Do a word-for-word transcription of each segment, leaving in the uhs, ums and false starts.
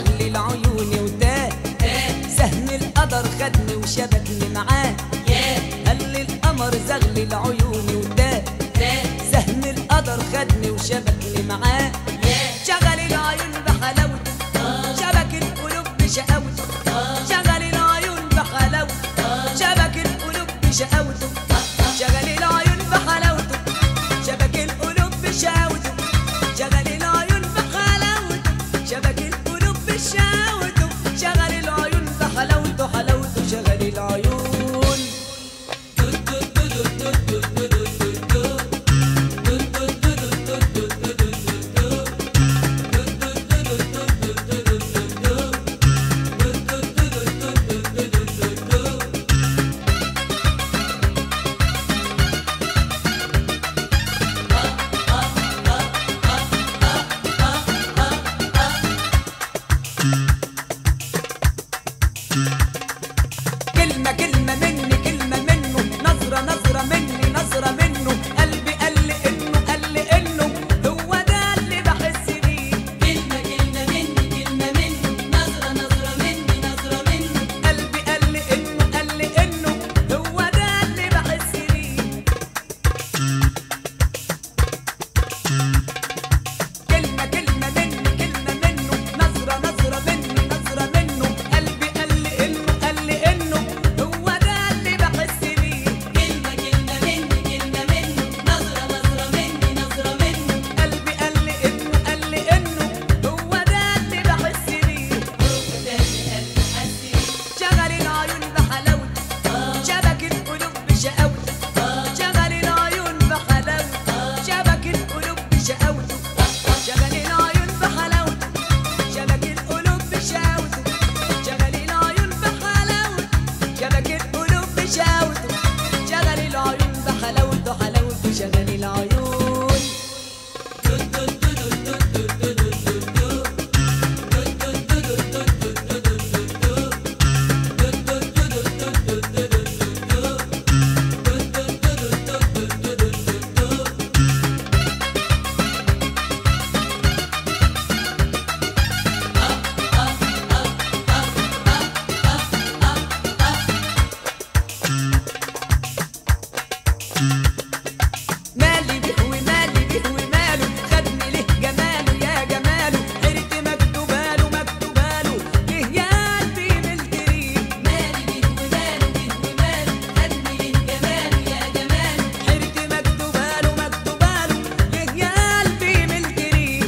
زغلل العيون وتاه، سهم القدر خدني وشبكني معاه. قال القمر زغلل العيون وتاه، سهم القدر خدني وشبكني معاه. شغل العيون بحلاوته، شبك القلوب بشقاوته. شغل العيون بحلاوته، شبك القلوب بشقاوته. شغل العيون بحلاوته، شبك القلوب بشقاوته. شغل العيون بحلاوته، شبك القلوب بشقاوته. شغل العيون بحلاوته، حلاوته شغل العيون. كلمة كلمة مني كلمة منه، نظرة نظرة مني نظرة منه. قلبي قال لي إنه قال لي إنه هو ده اللي بحس بيه. كلمة كلمة مني كلمة منه، نظرة نظرة مني نظرة منه. قلبي قال لي إنه قال لي إنه هو ده اللي بحس بيه. كلمة كلمة مني كلمة منه، نظرة نظرة مني نظرة منه. قلبي قال لي إنه قال لي إنه هو ده اللي بحس بيه. كلمة كلمة مني كلمة منه، نظرة نظرة مني نظرة منه. قلبي قال لي إنه قال لي إنه هو ده اللي بحس بيه. هو ده اللي قلبي حس بيه. شغل العيون بحلاوته، شبك القلوب بشقاوته. شغل العيون بحلاوته، شبك القلوب بشقاوته. شغل العيون بحلاوته، شبك القلوب بشقاوته. شغل العيون بحلاوته، شبك القلوب بشقاوته. شغل العيون بحلاوته، حلاوته شغل العيون. مالي بيه ومالي بيه وماله، خدني ليه جماله يا جماله. حيرتي مكتوباله مكتوباله، ليه يا قلبي ملت ريه. مالي بيه وماله بيه وماله، خدني ليه جماله يا جماله. حيرتي مكتوباله مكتوباله، ليه يا قلبي ملت ريه.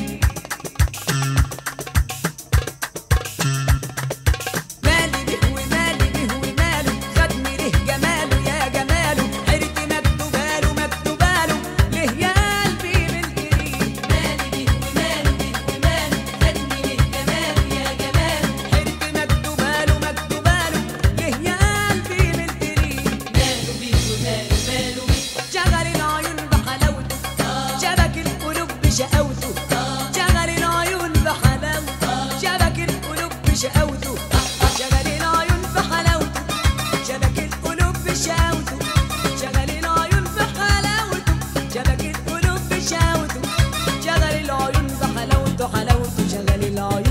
مالي بيه ومالي بيه وماله، خدني ليه جماله يا جماله. حيرتي مكتوباله مكتوباله، ليه يا قلبي ملت ريه. مالي بيه وماله بيه وماله، خدني ليه جماله يا جماله. حيرتي مكتوباله مكتوباله، ليه يا قلبي ملت ريه. ماله بيه وماله ماله بيه. شغل العيون بحلاوته، شبك القلوب بشقاوته. شغل العيون بحلاوته، شبك القلوب بشقاوته. شغل العيون بحلاوته، شبك القلوب بشقاوته. شغل العيون بحلاوته، شبك القلوب بشقاوته. شغل العيون بحلاوته، حلاوته شغل العيون.